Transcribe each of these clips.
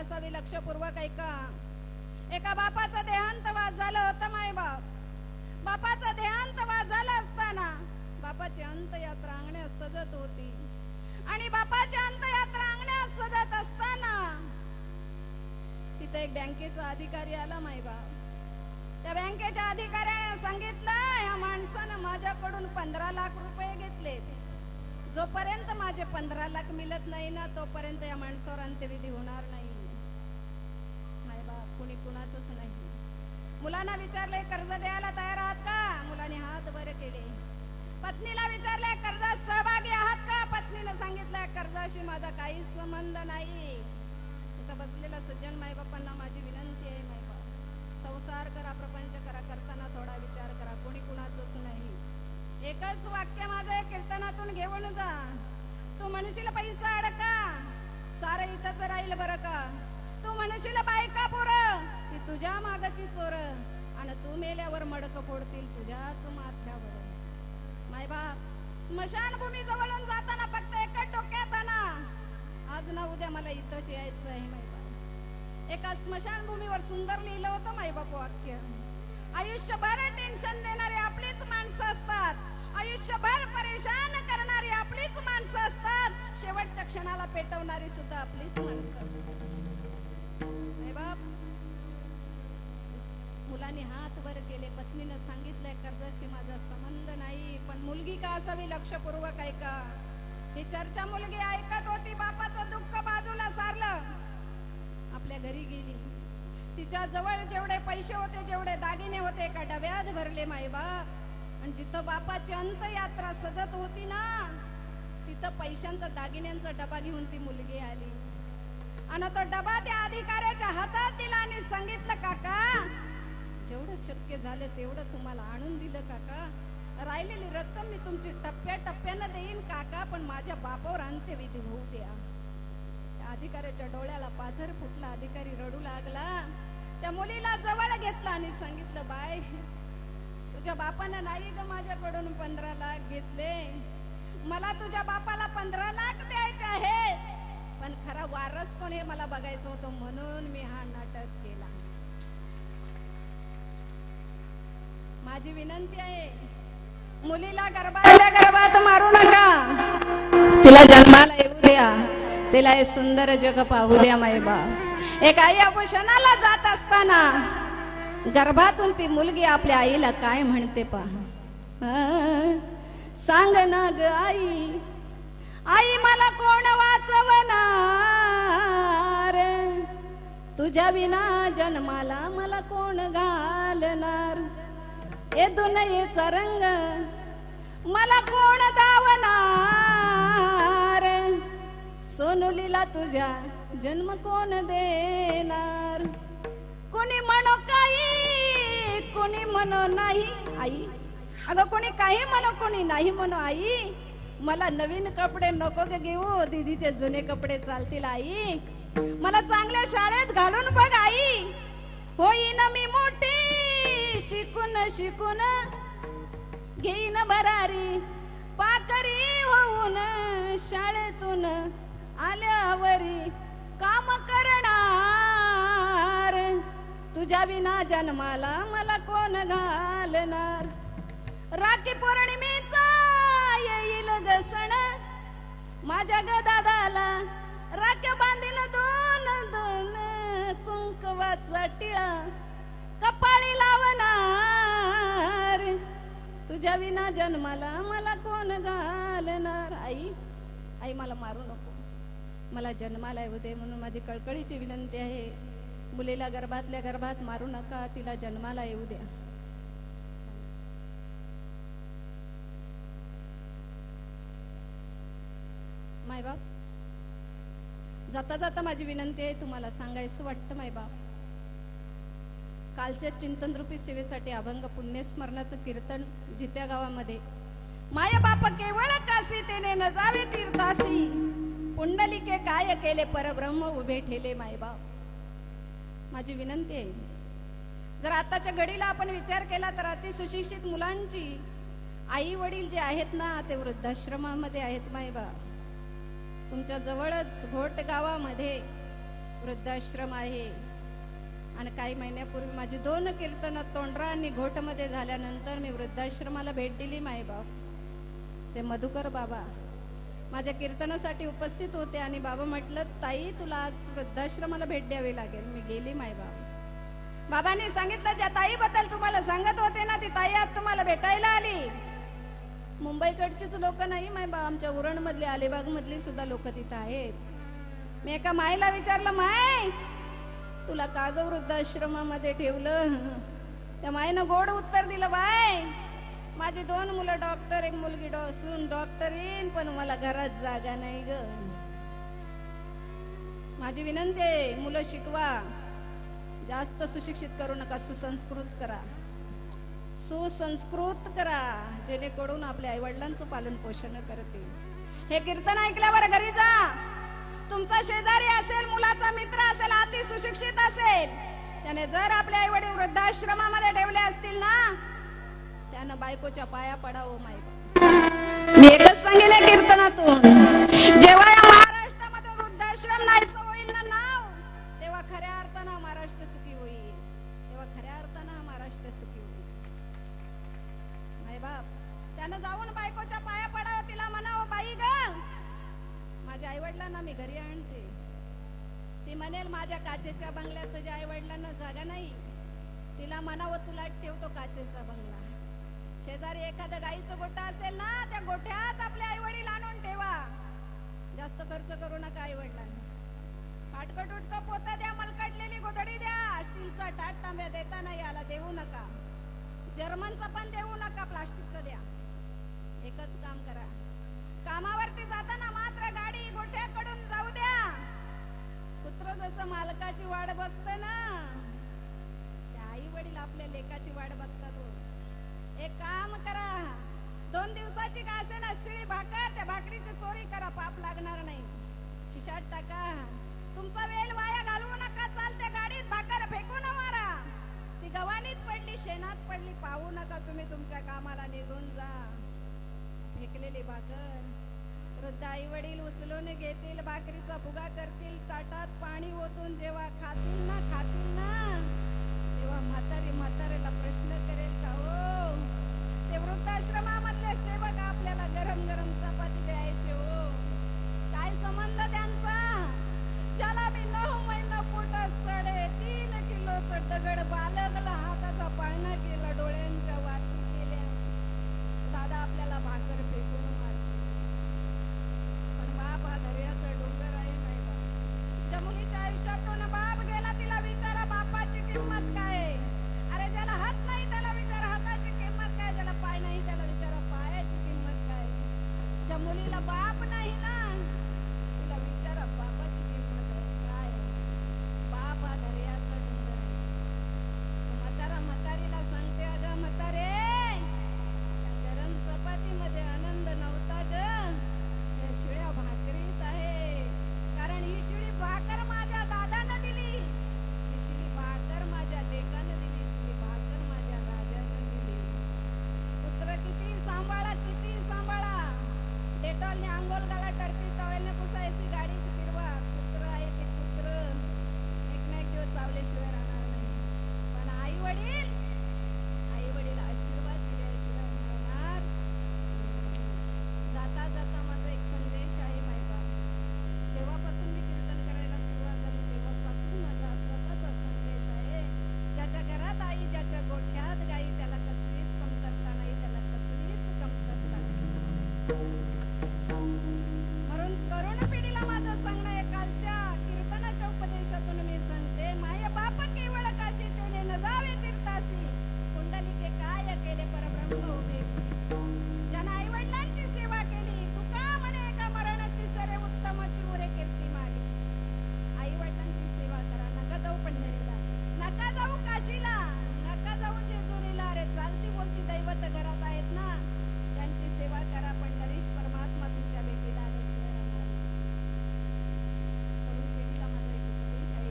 असावी लक्षपूर्वक ऐका. एका बापाचं देहांतवाद झालं होतं मायबाप. बापाचं देहांतवाद झालं असताना बापाची अंत्ययात्रा अंगण्यात सजत होती आणि बापाची अंत्ययात्रा अंगण्यात सजत असताना तिथे एक बँकेचा अधिकारी आला मायबाप. त्या बँकेच्या अधिकाऱ्याने सांगितलं या माणसानं माझ्याकडून 15 लाख रुपये घेतले. जोपर्यंत माझे 15 लाख मिळत नाही ना तोपर्यंत या माणसावर अंत्यविधी होणार नाही. मायबाप कुणी कुणाचंच नाही. मुलांना विचारले कर्ज द्यायला तयार आहात का? मुलांनी हात वर केले. पत्नीला विचारले कर्जात सहभागी आहात का? पत्नीने सांगितलं कर्जाशी माझा काही संबंध नाही. इथं बसलेल्या सज्जन मायबापांना माझी विनंती आहे मायबाप, संसार करा, प्रपंच करा, करताना थोडा विचार करा. कोणी कुणाचंच नाही. एकच वाक्य माझं कीर्तनातून घेऊन जा. तू म्हणशील पैसा अडका, सारं इथंच राहील बरं का. तू म्हणशील बायका पोरं, ती तुझ्या मागची चोर आणि तू मेल्यावर मडक फोडतील तुझ्याच माथ्यावर. मायबाप स्मशानभूमी जवळून जाताना फक्त एकच डोक्यात आणा, आज ना उद्या मला इथंच यायचं आहे मायबाप. एका स्मशानभूमीवर सुंदर लिहिलं होतं मायबाप वाक्य, आयुष्यभर टेन्शन देणारी आपलीच माणसं असतात, आयुष्यभर परेशान करणारी आपलीच माणसं असतात, शेवटच्या क्षणाला पेटवणारी सुद्धा आपलीच माणसं असतात. मायबाप मुलांनी हात वर केले. पत्नीने सांगितलंय कर्जाशी माझा संबंध नाही, पण मुलगी का असावी लक्षपूर्वक ऐका. ही चर्चा मुलगी ऐकत होती. बापाचं दुःख बाजूला सारलं, आपल्या घरी गेली. तिच्या जवळ जेवढे पैसे होते, जेवढे दागिने होते, एका डब्यात भरले मायबाप. आणि जिथं बापाची अंत्ययात्रा सजत होती ना तिथं पैशांचा दागिन्यांचा डबा घेऊन ती मुलगी आली आणि तो डबा त्या अधिकाऱ्याच्या हातात दिला आणि सांगितलं काका जेवढं शक्य झालं तेवढं तुम्हाला आणून दिलं काका, राहिलेली रक्कम मी तुमची टप्प्याटप्प्यानं देईन काका, पण माझ्या बापावर अंत्यविधी होऊ द्या. त्या अधिकाऱ्याच्या डोळ्याला पाझर फुटला. अधिकारी रडू लागला. त्या मुलीला जवळ घेतला आणि सांगितलं बाय तुझ्या बापानं नाही ग माझ्याकडून 15 लाख घेतले, मला तुझ्या बापाला 15 लाख द्यायचे आहेत, पण खरा वारस कोण हे मला बघायचं होतं म्हणून मी हा नाटक केला. माझी विनंती आहे मुलीला गर्भात मारू नका, तिला जन्माला येऊ द्या, तिला हे सुंदर जग पाहू द्या. मायबाप एक आई अवशनाला जात असताना गर्भातून ती मुलगी आपल्या आईला काय म्हणते पहा. सांग ना ग आई, आई मला कोण वाचवणार, तुझ्या विना जन्माला मला कोण घालणार, ए दुनियेचा रंग मला कोण दावणार, सोनुलीला तुझ्या जन्म कोण देणार. कोणी म्हणो काही, कोणी म्हणो नाही आई, अगं कोणी काही म्हणो, कोणी नाही म्हणो आई, मला नवीन कपडे नको ग घेऊ, दीदीचे जुने कपडे चालतील आई, मला चांगल्या शाळेत घालून बघ आई, होईन मी मोठी शिकून शिकून, घेईन भरारी पाकरी होऊन, शाळेतून आल्यावरी काम करणार, तुझ्या विना जन्माला मला कोण घालणार. राखी पौर्णिमेचा येईल ग सण, माझ्या ग दादाला राख्या बांधील 2-2 कुंकवाचा टिळा कपाळी लावणार, तुझ्या विना जन्माला मला कोण घालणार. आई आई मला मारू नको, मला जन्माला येऊ दे म्हणून माझी कळकळीची विनंती आहे. मुलीला गर्भातल्या गर्भात मारू नका, तिला जन्माला येऊ द्या. मायबाप जाता जाता माझी विनंती आहे, तुम्हाला सांगायचं वाटतं मायबाप, कालच्या चिंतनरूपी सेवेसाठी अभंग पुण्यस्मरणाचं कीर्तन जित्या गावामध्ये माय बाप केवळ कासी तेने न जावे तीर्थासी, पुंडलिके काय केले परब्रह्म उभे ठेले. मायबाप माझी विनंती आहे, जर आताच्या घडीला आपण विचार केला तर अति सुशिक्षित मुलांची आई वडील जे आहेत ना ते वृद्धाश्रमामध्ये आहेत. मायबाप तुमच्या जवळच घोट गावामध्ये वृद्धाश्रम आहे. आणि काही महिन्यापूर्वी माझी 2 कीर्तनं तोंडरा आणि घोटमध्ये झाल्यानंतर मी वृद्धाश्रमाला भेट दिली. मायबाप ते मधुकर बाबा माझ्या कीर्तनासाठी उपस्थित होते आणि बाबा म्हटलं, ताई तुला आज वृद्धाश्रमाला भेट द्यावी लागेल. मी गेली. मायबाप बाबांनी सांगितलं, ज्या ताईबद्दल तुम्हाला सांगत होते ना, ती ताई आज तुम्हाला भेटायला आली. मुंबईकडचीच लोक नाही मायबा, आमच्या उरण मधली, अलिबाग मधली सुद्धा लोक तिथं आहेत. मी एका माईला विचारलं, माय तुला का ग वृद्धाश्रमामध्ये ठेवलं? त्या माईनं गोड उत्तर दिलं, बाय माझी 2 मुलं डॉक्टर, एक मुलगी सून डॉक्टरीन, पण मला घरात जागा नाही ग. माझी विनंती आहे, मुलं शिकवा, जास्त सुशिक्षित करू नका, सुसंस्कृत करा, सुसंस्कृत करा, जेणेकरून आपल्या आई वडिलांचं पालन पोषण करतील. हे कीर्तन ऐकल्यावर घरी जा. तुमचा शेजारी असेल, मुलाचा मित्र असेल, अति सुशिक्षित असेल, त्याने जर आपले आई वडील वृद्धाश्रमामध्ये ठेवले असतील ना, त्यानं बायकोच्या पाया पडावं. माय मी एकच सांगेन या कीर्तनातून, जेव्हा या महाराष्ट्रामध्ये वृद्धाश्रम नाहीसं होईल ना नाव, तेव्हा खऱ्या अर्थानं महाराष्ट्र सुखी होईल. तेव्हा खऱ्या अर्थानं महाराष्ट्र सुखी होईल. माय बाप त्यानं जाऊन बायकोच्या पाया पडावं, तिला म्हणावं, बाई ग माझ्या आई वडिलांना मी घरी आणते. ती म्हणेल, माझ्या काचेच्या बंगल्यात तुझ्या आई वडिलांना जागा नाही. तिला म्हणावं, तुला ठेवतो काचेचा बंगला. शेजारी एखादं गाईचं गोठा असेल ना, त्या गोठ्यात आपले आई वडील आणून ठेवा. जास्त खर्च करू नका आई वडिलांना. फाटकट उटकं पोतं द्या, मलकाडलेली गोधडी द्या, स्टीलचा ताट तांब्या देता नाही याला देऊ नका. जर्मनचं पण देऊ नका, प्लास्टिकचं द्या. एकच काम करा, कामावरती जाताना मात्र गाडी गोठ्याकडून जाऊ द्या. पुत्र जसं मालकाची वाट बघत ना, त्या आई वडील आपल्या लेकाची वाट बघतात. एक काम करा, 2 दिवसाची का असे ना शिळी भाकर, त्या भाकरीची चोरी करा, पाप लागणार नाही. खिशात टाका. तुमचा वेळ वाया घालवू नका. चालत्या गाडीत भाकर फेकून मारा. ती गव्हाणीत पडली, शेणात पडली, पाहू नका. तुम्ही तुमच्या कामाला निघून जा. फेकलेली भाकर वृद्ध आई वडील उचलून घेतील, भाकरीचा फुगा करतील, ताटात पाणी ओतून जेव्हा खातील ना तेव्हा म्हातारीला प्रश्न करेल का, हो ते वृद्धाश्रमामधले सेवक आपल्याला गरम गरम चपाती द्यायचे, हो काय संबंध त्यांचा? ज्याला मी 9 महिना पोटात 3.5 किलोचं दगड बालगला, हाताचा पाळणा केला, डोळ्यांच्या वाटी केल्या, दादा आपल्याला भाकर फेकून मारते. पण बाप हा दर्याचा डोंगर आहे. नाही बाप ज्या मुलीच्या आयुष्यातून बाप गेला, तिला विचारा बापाची किंमत काय. अरे ज्याला हात नाही त्याला विचारा हाताची किंमत काय, ज्याला पाय नाही त्याला विचारा पायाची किंमत काय. ज्या मुलीला बाप नाही ना, तिला विचारा बापाची किंमत काय. बाप हा दर्याचा डोंगर आहे. म्हातारीला सांगते, अगं म्हातारे, गरम चपातीमध्ये आनंद नव्हता ग, या शिळ्या भाकरीत आहे. कारण ही शिळी भाकर माझ्या दादानं दिली, ही शिळी भाकर माझ्या लेकानं दिली, शिळी भाकर माझ्या राजानं दिली. पुत्र किती सांभाळा, किती सांभाळा, डेटॉलने आंघोळ घाला, टर्की टॉवेलने पुसायची, गाडी फिरवा. पुत्र आहे ते पुत्र एक ना एक दिवस चावल्याशिवाय राहणार नाही. पण आई वडील आशीर्वाद दिल्याशिवाय मिळणार. जाता जाता माझा एक संदेश आहे मायबा. जेव्हापासून मी कीर्तन करायला सुरुवात झाली तेव्हापासून माझा स्वतःचा संदेश आहे. ज्याच्या घरात आई, ज्याच्या गोठ्यात गाई, त्याला कसलीच कमतरता नाही, त्याला कसलीच कमतरता नाही. म्हणून तरुण पिढीला माझं सांगणं आहे, कालच्या कीर्तनाच्या उपदेशातून मी सांगते, माय बाप केवळ काशी तेने न जावे तीर्थासी, कुंडलिके काय केले परब्रह्म उभे. ज्यानं आई वडिलांची सेवा केली, तुका म्हणे एका मरणाची सरे उत्तमाची उरे कीर्ती मागे. आई वडिलांची सेवा करा. नका जाऊ पंढरीला, नका जाऊ काशीला, नका जाऊ जेजुरीला. अरे चालती बोलती दैवत घरात आहेत ना, त्यांची सेवा करा. पंढरीश परमात्मा तुमच्या भेटीला आल्याशिवाय राहणार नाही. तरुण पिढीला माझा एक उपदेश आहे,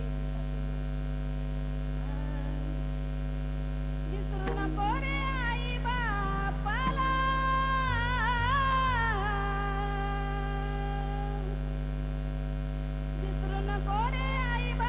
विसरू नको रे आई बापाला, विसरू नको रे आई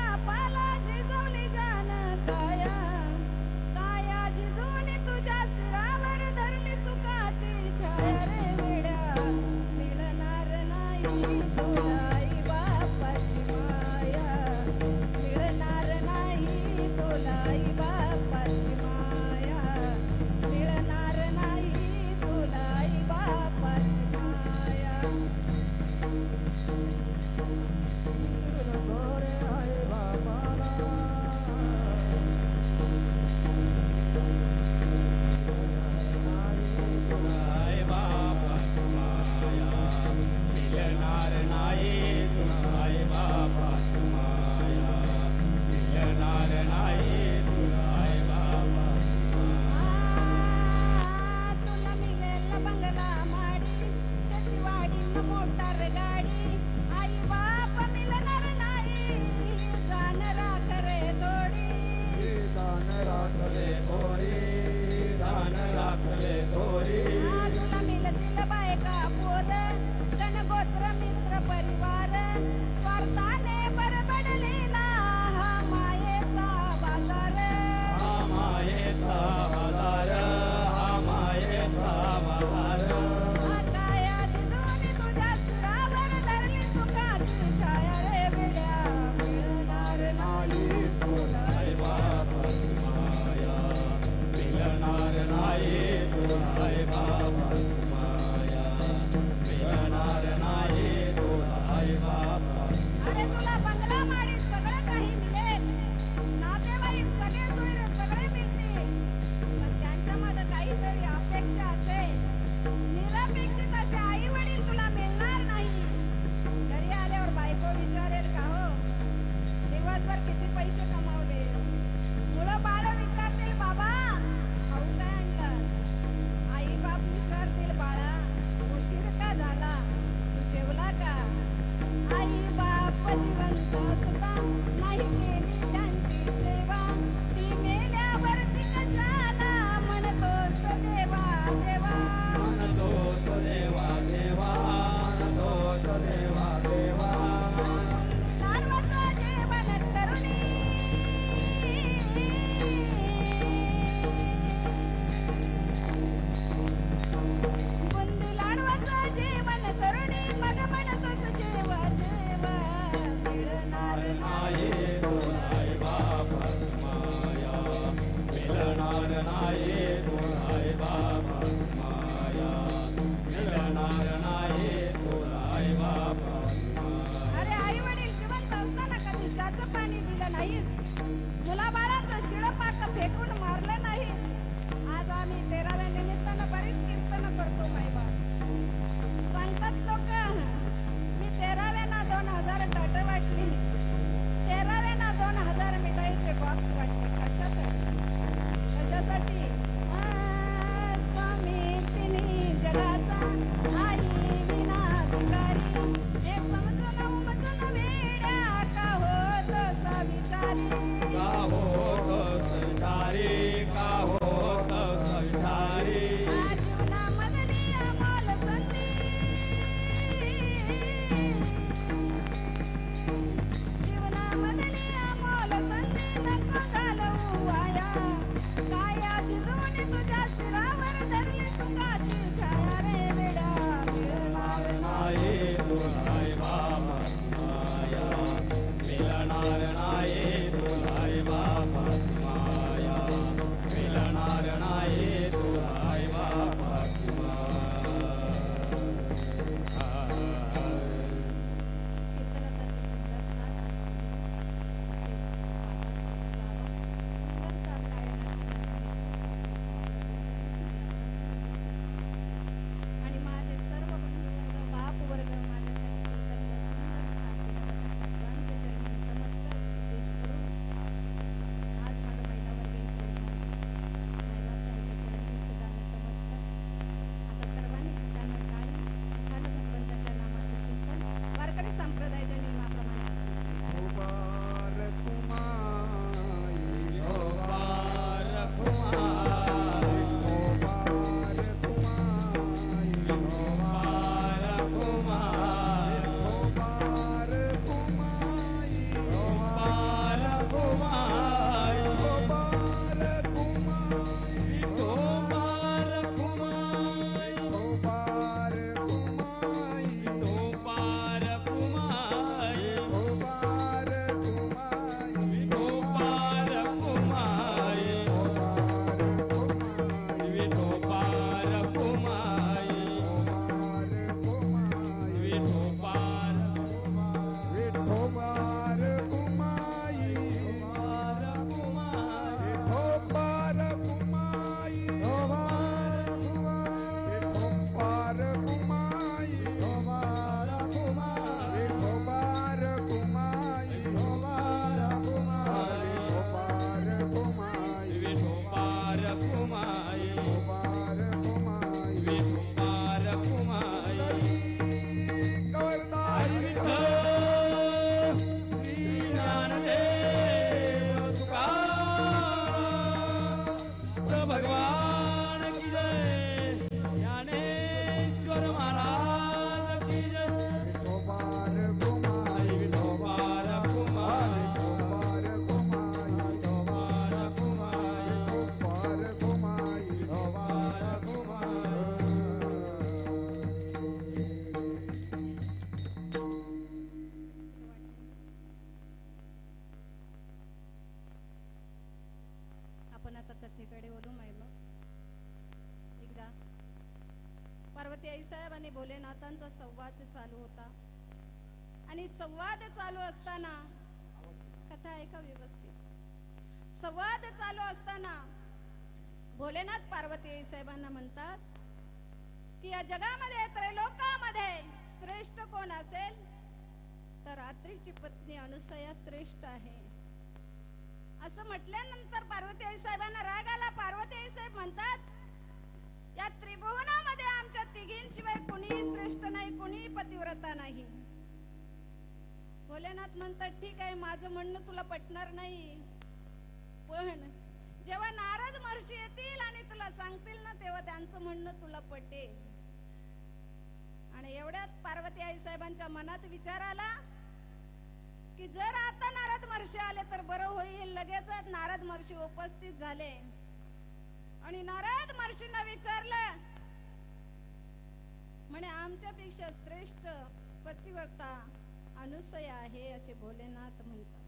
थोरी तुला मिळतील बायका पोर धन गोत्र मित्र परिवार स्वार्थाने बरबडलेला हा मायेचा बाजार हा मायेचा बाजार हा मायेचा बाजार काया दिसून तुझ्या सुरावर धरली सुखाची छाया रे बिड्या मिळणार नाही तुला आई बाबाची माया मिळणार नाही तुला आई बाबाची माया मिळणार नाही तुला आई बाबाची अरे तुला बंगला माडी सगळं काही मिळेल नातेवाईक सगळे सोयरे सगळे मिळतील पण त्यांच्या मागे काहीतरी अपेक्षा असेल निरपेक्षित असे आई वडील तुला मिळणार नाही घरी आल्यावर बायको विचारेल का हो दिवसभर किती पैसे कमावले मुलं बाळ विचारतील बाबा खाऊ काय आणलं आई बाप विचारतील बाळा उशीर का झाला तू जेवला का आई बाप जिवंत सुद्धा नाही केली त्यांची सेवा ती मेल्यावर ती कशाला म्हणतोस देवा देवा म्हणतोस देवा देवा म्हणतोस देवा देवा लाडवाचं जेवण करुणी बुंदी लाडवाचं जेवण करुणी मग म्हणतोस जेव जेव मिळणार नाही तुला आई बाबाची माया मिळणार नाही तुला आई बाबाची माया मिळणार नाही तुला आई बाबाची माया अरे आई वडील जिवंत असताना कधी चहाचं पाणी दिलं नाही मुलाबाळाचं शिळपाक फेकून मारलं नाही आज आम्ही 13व्या निमित्तानं बरीच कीर्तन करतो मायबाप सांगतात लोक मी 13व्याना 2000 ताटं वाटली 13व्याना 2000 मिठाईचे बॉक्स वाटले कशासाठी कशासाठी स्वामी तिन्ही जगाचा आई विना भिकारी हे समजून उमजून वेड्या का होत असा विचारी का होत संसारी का होत संसारी जीवनामधली अमोल संधी जीवनामधली अमोल संधी नको घालवू वाया काया जिजून तुझ्या शिरावर धरली सुखाची छाया रे वेड्या मिळणार नाही तुला आई बाबाची माया मिळणार नाही तुला आई बाबाची माया मिळणार नाही तुला आई बाबाची पार्वती आई साहेब आणि भोलेनाथांचा संवाद चालू होता. आणि संवाद चालू असताना कथा ऐका व्यवस्थित. संवाद चालू असताना भोलेनाथ पार्वती आई साहेबांना म्हणतात की या जगामध्ये त्रैलोकामध्ये श्रेष्ठ कोण असेल तर रात्रीची पत्नी अनुसया श्रेष्ठ आहे. असं म्हटल्यानंतर पार्वती आई साहेबांना राग आला. पार्वती आई साहेब म्हणतात या त्रिभुवनामध्ये आमच्या तिघींशिवाय कुणीही श्रेष्ठ नाही, कुणीही पतिव्रता नाही. भोलेनाथ म्हणतात ठीक आहे, माझं म्हणणं तुला पटणार नाही, पण जेव्हा नारद महर्षी येतील आणि तुला सांगतील ना तेव्हा त्यांचं म्हणणं तुला पटेल. आणि एवढ्यात पार्वती आई साहेबांच्या मनात विचार आला की जर आता नारद महर्षी आले तर बरं होईल. लगेचच नारद महर्षी उपस्थित झाले आणि नारद महर्षींना विचारलं, म्हणे आमच्यापेक्षा श्रेष्ठ पतिव्रता अनुसया आहे असे भोलेनाथ म्हणतात.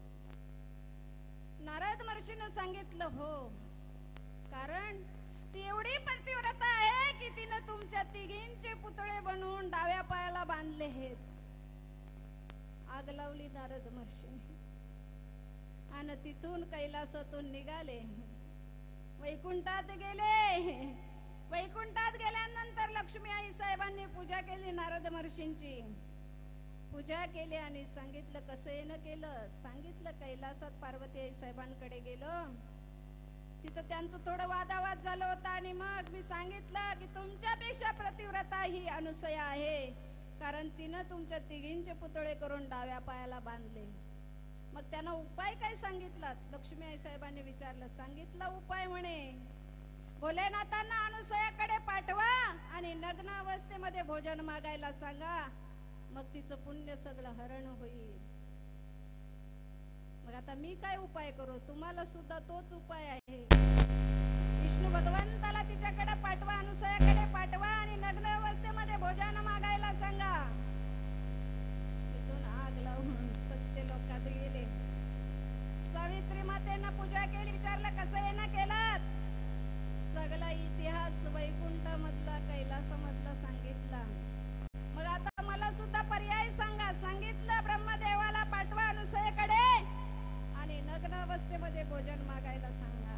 नारद महर्षीने सांगितलं हो, कारण ती एवढी पतिव्रता आहे की तिने तुमच्या तिघींचे पुतळे बनवून डाव्या पायाला बांधले आहेत. आग लावली नारद महर्षीने आणि तिथून कैलासातून निघाले, वैकुंठात गेले. वैकुंठात गेल्यानंतर लक्ष्मी आई साहेबांनी पूजा केली. नारद महर्षींची पूजा केली आणि सांगितलं कसं येणं केलं. सांगितलं कैलासात पार्वती आई साहेबांकडे गेलो, तिथं त्यांचं थोडं वादावाद झालं होतं आणि मग मी सांगितलं की तुमच्यापेक्षा पतिव्रता ही अनुसया आहे, कारण तिनं तुमच्या तिघींचे पुतळे करून डाव्या पायाला बांधले. मग त्यांना उपाय काय सांगितला. लक्ष्मी आई साहेबांनी विचारलं. सांगितलं उपाय म्हणे भोलेनाथांना अनुसयाकडे पाठवा आणि नग्न अवस्थेमध्ये भोजन मागायला सांगा, मग तिचं पुण्य सगळं हरण होईल. मग आता मी काय उपाय करू. तुम्हाला सुद्धा तोच उपाय आहे. विष्णू भगवंताला तिच्याकडे पाठवा, अनुसयाकडे पाठवा आणि नग्न अवस्थेमध्ये भोजन मागायला सांगा. तिथून आग लावून सत्य लोकात गेले. सावित्री मातेनं पूजा केली. विचारलं कसं येणं केलं. सगळा इतिहास वैकुंठ मधला कैलासामधला सांगितला. मग आता मला सुद्धा पर्याय सांगा. सांगितलं ब्रह्मदेवाला पाठवा अनुसयाकडे आणि नग्न अवस्थेमध्ये भोजन मागायला सांगा.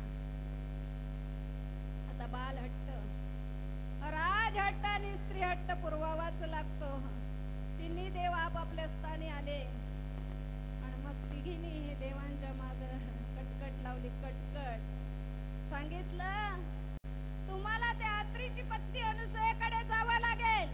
आता बाल हट्ट, राज हट्ट आणि स्त्री हट्ट पुरवावाच लागतो. तिन्ही देव आपापल्या स्थानी आले आणि मग तिघींनी हे देवांच्या माग कटकट लावली. कटकट सांगितलं तुम्हाला त्या अत्रीची पत्नी अनुसयाकडे जावं लागेल,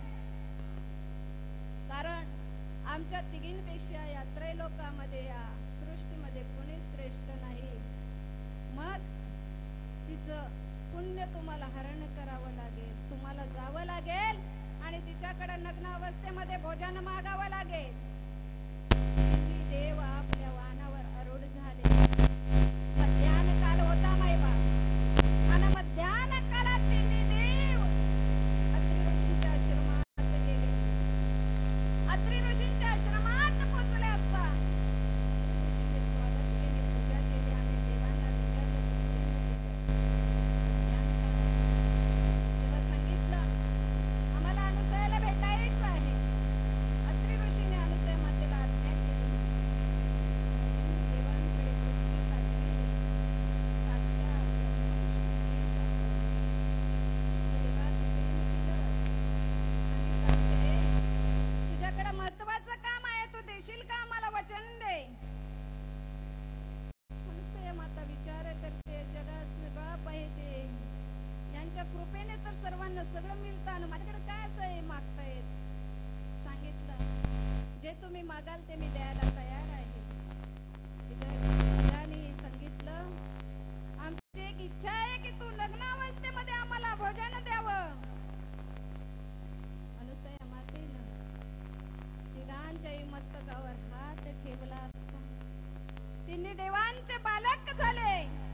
कारण आमच्या तिघींपेक्षा या त्रैलोकामध्ये या सृष्टीमध्ये कोणी श्रेष्ठ नाही. मग तिचं पुण्य तुम्हाला हरण करावं लागेल. तुम्हाला जावं लागेल आणि तिच्याकडे नग्न अवस्थेमध्ये भोजन मागावं लागेल. तिन्ही देव आपल्या वाहनावर आरूढ झाले. मध्यान्ह काल होता मायबा आणि मध्यान्ह काळात तिन्ही देव अत्रि ऋषींच्या आश्रमात गेले. अत्रि ऋषींच्या आश्रमात पोहोचले असता ऋषींनी स्वागत केले, पूजा केली आणि देवांना विचारलं तेव्हा सांगितलं आम्हाला अनुसयाला भेटायचं आहे. अत्रि ऋषीने अनुसया मातेला आज्ञा केली. देवांकडे दृष्टी टाकली. साक्षात तुझ्याकडे महत्वाचं काम आहे, तू देशील का आम्हाला वचन दे. अनुसया माता विचार करते, जगाचे बाप आहे ते, यांच्या कृपेने तर सर्वांना सगळं मिळतं आणि माझ्याकडे काय असं आहे मागतायत. सांगितलं जे तुम्ही मागाल ते मी द्यायला तयार आहे. सांगितलं आमची एक इच्छा आहे की तू लग्न अवस्थेमध्ये आम्हाला भोजन द्यावं. अनुसया मातेनं तिघांच्याही मस्तकावर हात ठेवला असता तिन्ही देवांचे बालक झाले.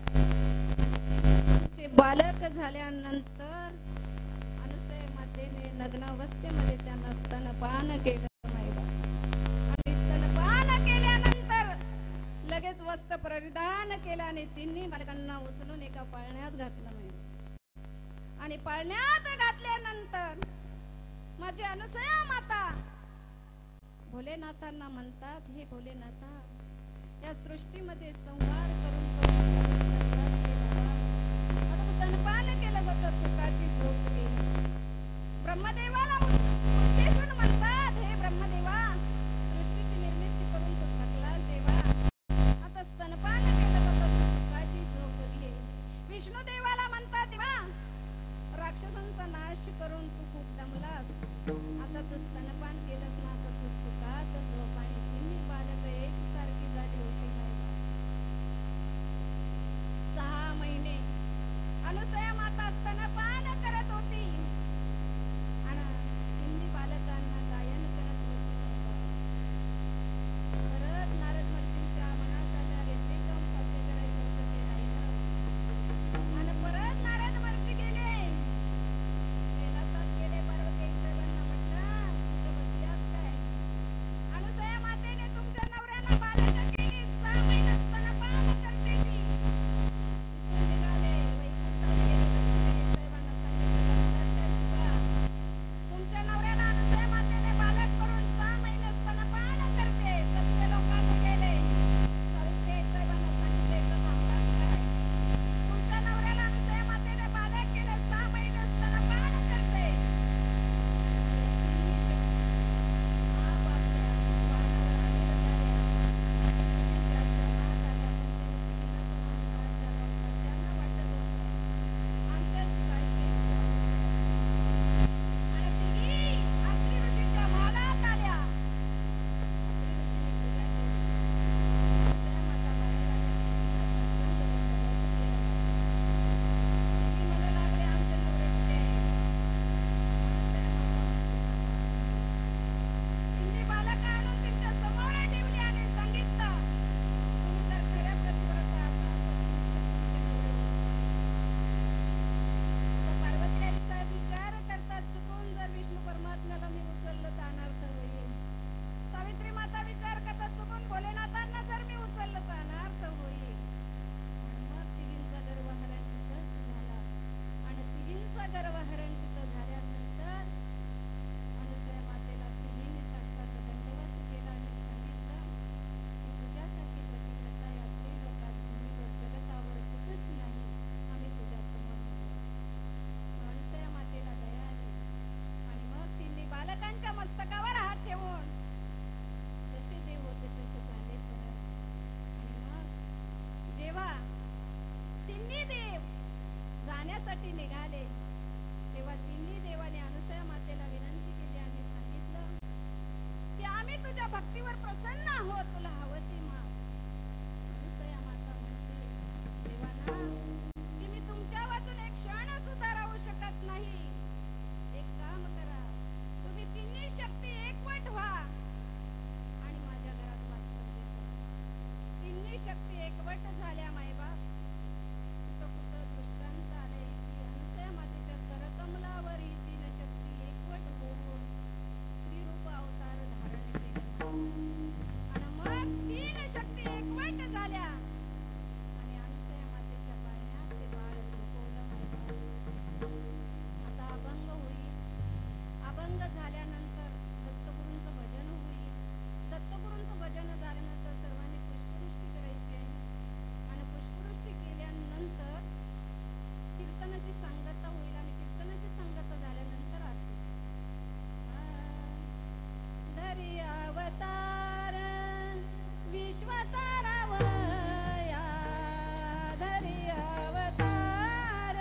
बालक झाल्यानंतर अनुसया मातेने लग्न अवस्थेमध्ये त्यांना स्तनपान केलं. आणि स्तनपान केल्यानंतर लगेच वस्त्र परिधान केलं आणि तिन्ही बालकांना उचलून एका पाळण्यात घातलं. आणि पाळण्यात घातल्यानंतर माझी अनुसया माता भोलेनाथांना म्हणतात, हे भोलेनाथा, या सृष्टीमध्ये संहार करून तो आता स्तनपान केलं जातं, सुखाची झोप गेली. ब्रह्मदेवाला उद्देशून म्हणतात, हे ब्रह्मदेवा, सृष्टीची निर्मिती करून तो थकलास देवा, आता स्तनपान केलं जातं, सुखाची झोप घे. विष्णुदेवाला म्हणतात, देवा, राक्षसांचा नाश करून तू खूप दमलास, आता तू स्तनपान केलंस ना, तर तू सुखात झोप. आणि तिन्ही बालक एकसारखी झाली होती. 6 महिने अनुसया माता स्तनपान करत होती आणि तिन्ही बालकांना गायन करत होती. परत नारद महर्षींच्या मनात आलं, अरे जे काम साध्य करायचं होतं ते राहिलं. आणि परत नारद महर्षी गेले, कैलासात गेले. पार्वती साहेबांना म्हटलं, कुठं बसल्यात काय? अनुसया मातेने तुमच्या नवऱ्याला बालक केली, 6 महिने स्तनपान करते ती. इथून निघाले, वैकुंठात गेले. लक्ष्मी साहेबांना सांगितलं, लक्षात काय सुद्धा, तुमच्या नवऱ्याला अनुसया मातेने बालक करून 6 महिने स्तनपान करते. सत्य लोकात गेले. सावित्री साहेबांना सांगितले, इथं थांबलात काय? तुमच्या नवऱ्याला अनुसया मातेने बालक केले, 6 महिने स्तनपान करते. तिन्ही शक्ती महाबाप्या वाणावर आलेल्या झाल्या. ऋषींच्या आश्रमात आल्या, पण त्यांनी तिघींना तो अहंकार झाला होता. त्यांना वाटत होतं, आमच्याशिवाय श्रेष्ठ आणि तिघी अत्रि ऋषींच्या महालात आल्या. अत्रि ऋषीने पूजा केली. अनुसया माता बाहेर आल्या. तिघींना साष्टांग दंडवत केला. तिघी म्हणू लागले, आमचे नवरे कुठे? अनुसया माता तिन्ही बालकं आणून त्यांच्या समोर ठेवली आणि सांगितलं, तुम्ही जर खऱ्या पतिव्रता असाल तर तुमचे नवरे आता पार्वती आई साहेब विचार करतात, चुकून जर विष्णू परमात्म्याला मी उचललं तर अनर्थ होईल. सावित्री माता विचार करतात, चुकून भोलेनाथांना जर मी उचललं तर अनर्थ होईल. आणि मग तिघींचा गर्वहरण तिथंच झाला. आणि तिघींचा गर्वहरण तिथं झाल्यानंतर अनुसया मातेला तिघींनी साष्टांग दंडवत केला आणि सांगितलं की तुझ्यासारखी पतिव्रता या त्रिलोकात भूमीवर जगतावर कुठंच नाही. आम्ही तुझ्या समोर आलो. अनुसया मातेला दया आली आणि मग तिन्ही बालकांच्या मस्तकावर हात ठेवून जसे देव होते तसे झाले परत. आणि मग जेव्हा तिन्ही देव जाण्यासाठी निघाले, तेव्हा तिन्ही देवाने अनुसया मातेला विनंती केली आणि सांगितलं की आम्ही तुझ्या भक्तीवर प्रसन्न आहोत, तुला हवं ते माग. अनुसया माता म्हणते, देवांना, की मी तुमच्या वाचून एक क्षण सुद्धा राहू शकत नाही. एक काम करा, तुम्ही तिन्ही शक्ती एकवट व्हा आणि माझ्या घरात वास्तव्य करा. तिन्ही शक्ती एकवट झाल्या. मायबाप, कुठं कुठं दृष्टांत आलंय की अनुसया मातेच्या करकमलावर ही 3 शक्ती एकवट होऊन स्त्रीरूप अवतार धारण केला. आणि मग 3 शक्ती एकवट झाल्या आणि अनुसया मातेच्या पाळण्यात ते बाळ झोपवलं. मायबाप, आता अभंग होईल. अभंग झाल्यानंतर दत्तगुरूंचं भजन होईल. दत्तगुरूंचं भजन झाल्यानंतर सर्वांनी पुष्पवृष्टी करायची आहे. आणि पुष्पवृष्टी केल्यानंतर कीर्तनाची सांगता होईल आणि कीर्तनाची सांगता झाल्यानंतर आरती. धरी अवतार विश्वतारावया, धरी अवतार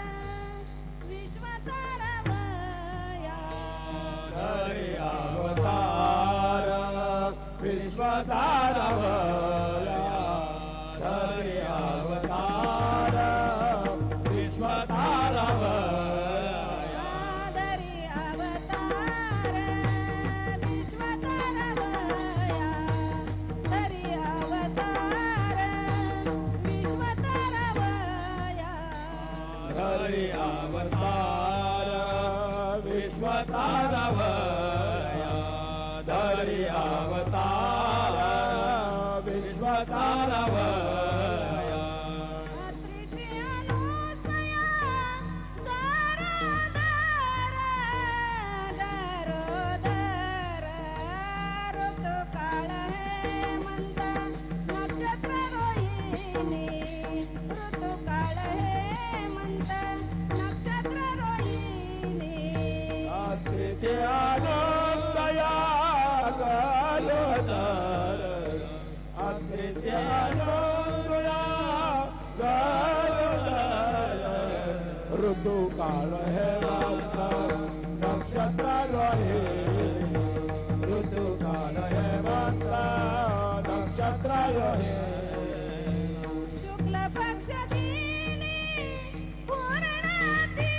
विश्वतारावया, धरी अवतार विश्वतारावया, धरी अवतार विश्वतारावया, धरी अवतार विश्वतारावया, धरी अवतार विश्वतारावया, धरी अवतार विश्वतारावया, धरी अवतार विश्वतारावया. अत्रीची अनुसया दार दार दार ऋतुकाळ हेमंत नक्षत्र रोहिणी अत्रित्यानोदया गलोदर अत्रित्यानोदया गलोदर ऋतुकाळ हेमंत नक्षत्र रोहिणी ऋतुकाळ हेमंत नक्षत्र रोहिणी शुक्ल पक्ष दिनी पूर्णातिथी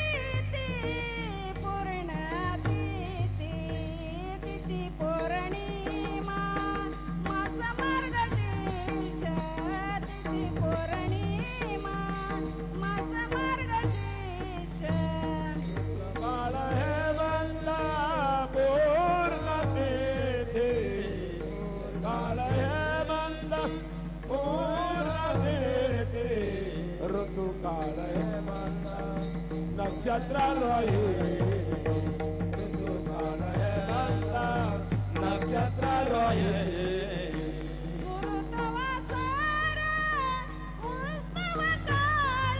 तिथी पौर्णिमा मास मार्गशीर्ष तिथी पौर्णिमा मास मार्गशीर्ष काळ हेमंत पूर्ण तिथी काळ हेमंत पूर्ण तिथी ऋतुकाळ हेमंत नक्षत्र रोहिणी ऋतुकाळ हेमंत नक्षत्र रोहिणी गुरुत्वासार उत्सव काळ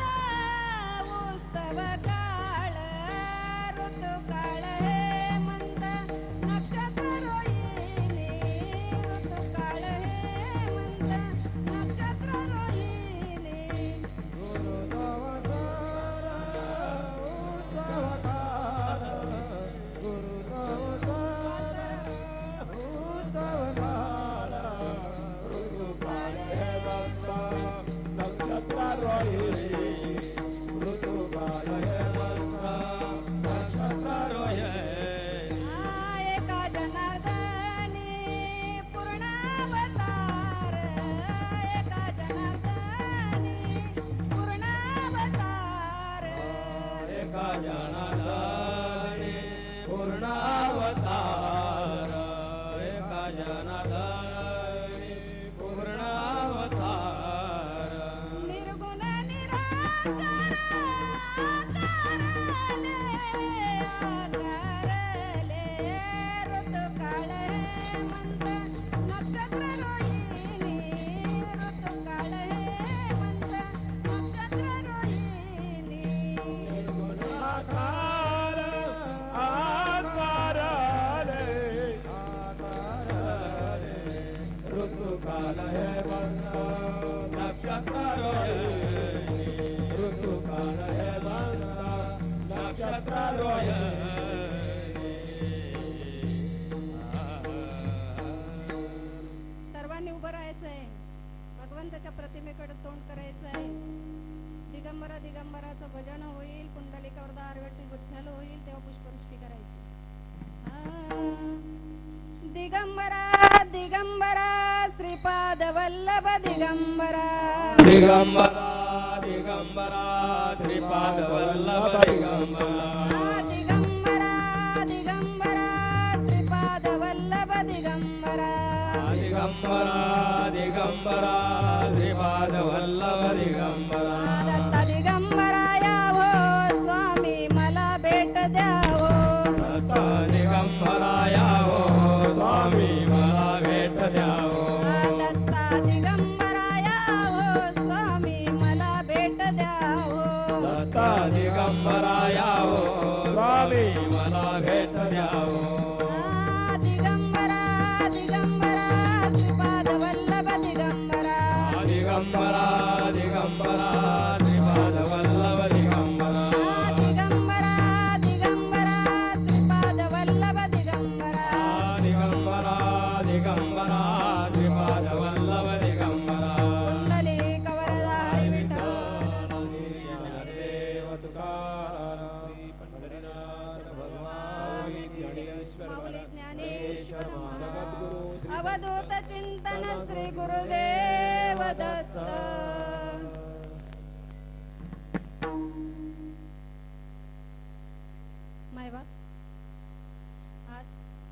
ऋतुकाळ हेमंत नक्षत्र रोहिणी ऋतुकाळ हेमंत नक्षत्र रोहिणी एका जनार्दनी पूर्णावतार एका जनार्दनी पूर्णावतार एका जनार्दनी पूर्णावतार एका जनार्दनी पूर्णावतार निर्गुण निराकार आकारले ऋतुकाळ हेमंत नक्षत्र रोहिणी ऋतुकाळ हेमंत नक्षत्र रोहिणी आकार आकारले ऋतुकाल हेमंत नक्षत्र रोहिणी ऋतुकाल हेमंत नक्षत्र रोहिणी सर्वांनी उभं राहायचंय भगवंताच्या प्रतिमेकडे तोंड करायचंय दिगंबरा दिगंबराचं भजन होईल पुंडलिकावर दारवटी विठ्ठल होईल तेव्हा पुष्पवृष्टी करायची दिगंबरा दिगंबरा श्रीपाद वल्लभ दिगंबरा दिगंबरा दिगंबरा श्रीपाद वल्लभ दिगंबरा दिगंबरा दिगंबरा श्रीपाद वल्लभ दिगंबरा दिगंबरा दिगंबरा श्रीपाद वल्लभ दिगंबरा दत्ता दिगंबरा यावो स्वामी मला भेट द्यावो दत्ता दिगंबरा यावो स्वामी मला भेट द्यावो दत्ता दिगंबरा यावो स्वामी मला भेट द्यावो दत्ता दिगंबरा यावो स्वामी मला भेट द्यावो दिगंबरा दिगंबरा श्रीपाद वल्लभ दिगंबरा दिगंबरा दिगंबरा श्रीपाद वल्लभ दिगंबरा दिगंबरा दिगंबरा श्रीपाद वल्लभ दिगंबरा दिगंबरा दिगंबरा श्रीपाद वल्लभ दिगंबरा पुंडलिक वरदारी विठ्ठल देव तुकाराम श्री पंढरीनाथ भगवान ज्ञानेश्वर माऊली ज्ञानेश्वर जगद्गुरु श्री अवधूत चिंतन श्री गुरुदेव दत्त मायबाप आज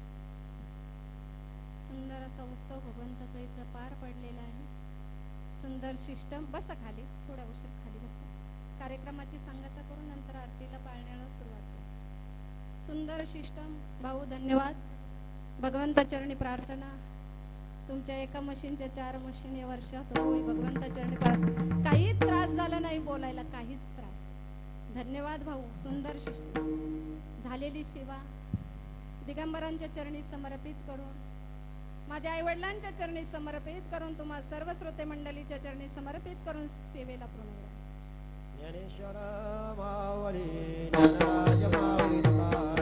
सुंदर असा उत्सव भगवंताचा इथं पार पडलेला आहे सुंदर सिस्टम बसा खाली थोडा उशीर खाली बसा कार्यक्रमाची सांगता करून नंतर आरतीला पाळण्याला सुरुवात करू सुंदर सिस्टम भाऊ धन्यवाद भगवंताचरणी प्रार्थना तुमच्या एका मशीनच्या 4 मशीन या वर्षात होई भगवंताचरणी प्रार्थना काही त्रास झालं नाही बोलायला काहीच त्रास. धन्यवाद भाऊ, सुंदर शिष्ट. झालेली सेवा दिगंबरांच्या चरणी समर्पित करून, माझ्या आईवडिलांच्या चरणी समर्पित करून, तुम्हा सर्व श्रोते मंडळीच्या चरणी समर्पित करून सेवेला प्रणव. ज्ञानेश्वर माऊली ज्ञानराज माऊली